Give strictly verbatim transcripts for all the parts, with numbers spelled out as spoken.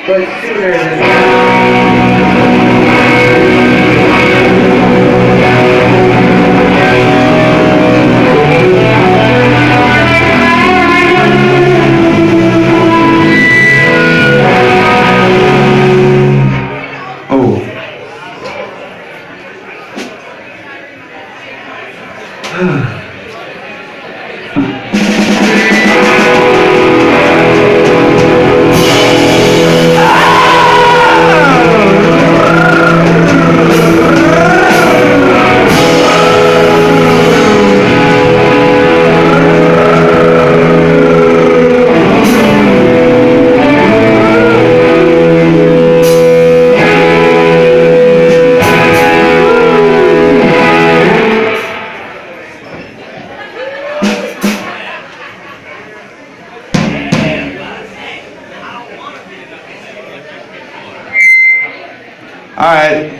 but sooner than Alright.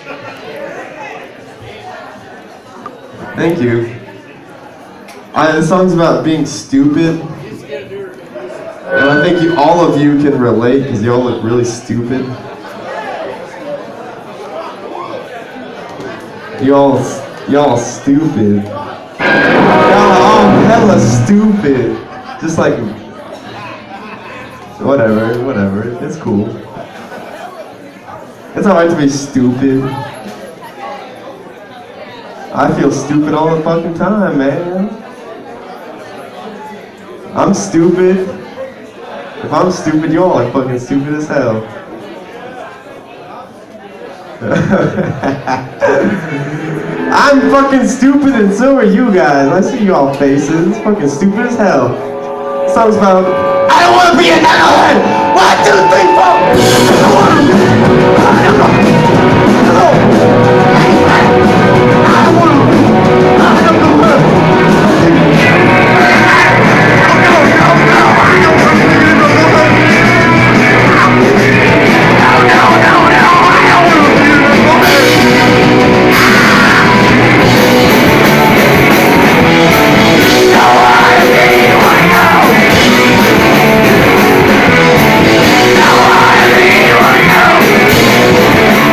Thank you. Uh, this song's about being stupid. And I think you, all of you can relate because you all look really stupid. You all, you all stupid. Y'all all hella stupid. Just like, whatever, whatever. It's cool. It's alright to be stupid. I feel stupid all the fucking time, man. I'm stupid. If I'm stupid, you all are fucking stupid as hell. I'm fucking stupid and so are you guys. I see y'all faces. It's fucking stupid as hell. This song's about, I don't want to be another one! One, two, three, four! No, I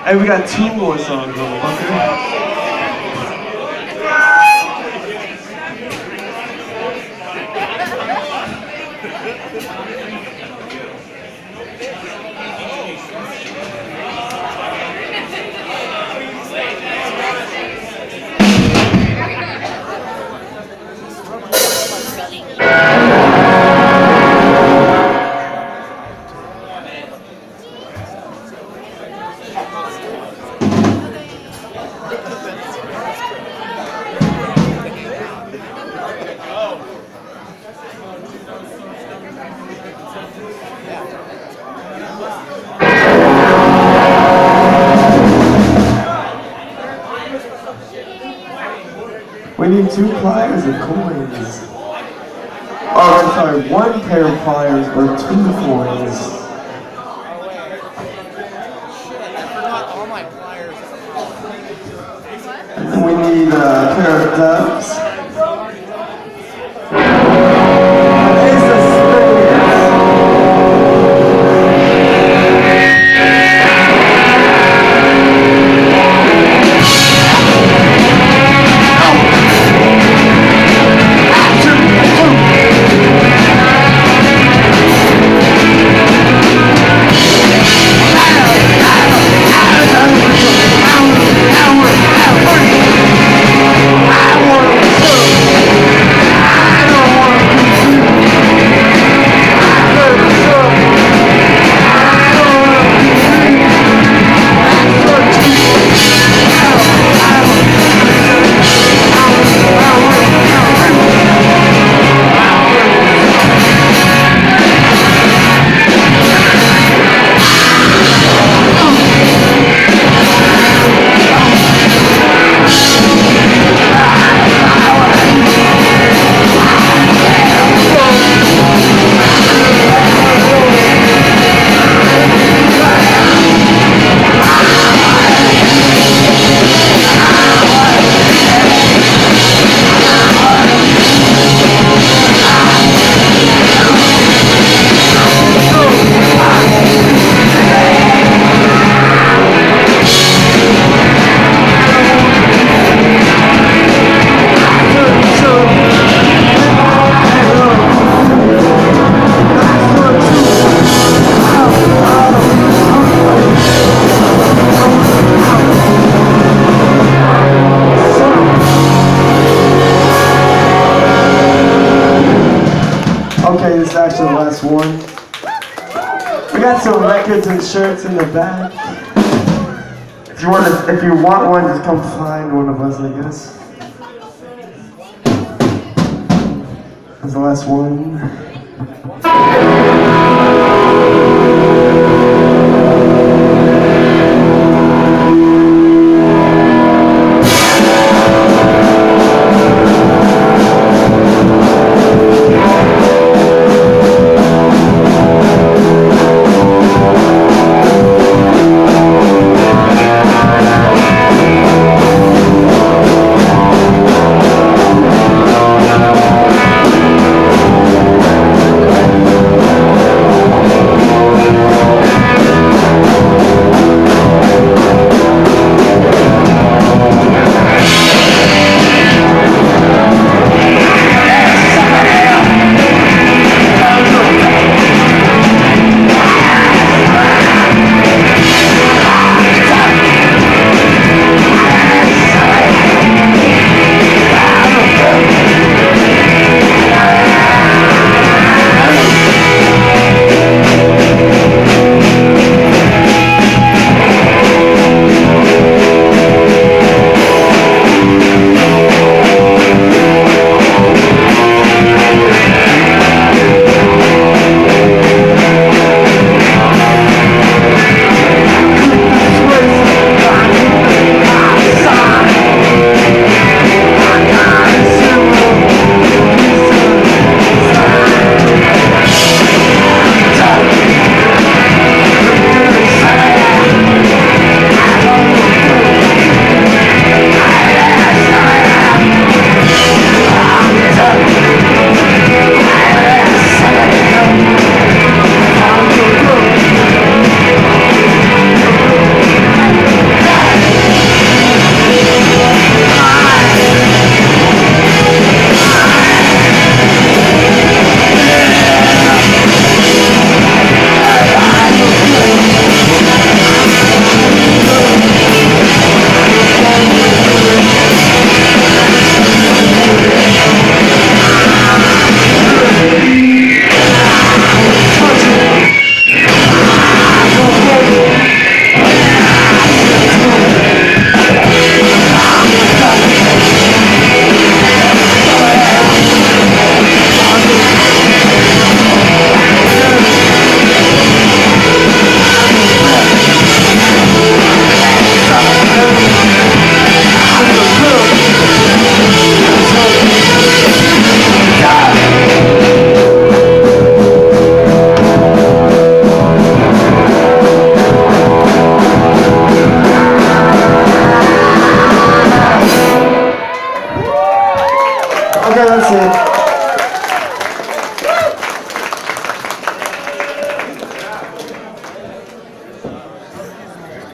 Hey, we got two more songs, motherfucker. We need two pliers and coins. Oh, I'm sorry, one pair of pliers or two coins. And then we need a pair of ducks. Ace of Okay, this is actually the last one. We got some records and shirts in the back. If you want to, if you want one, just come find one of us, I guess. That's the last one.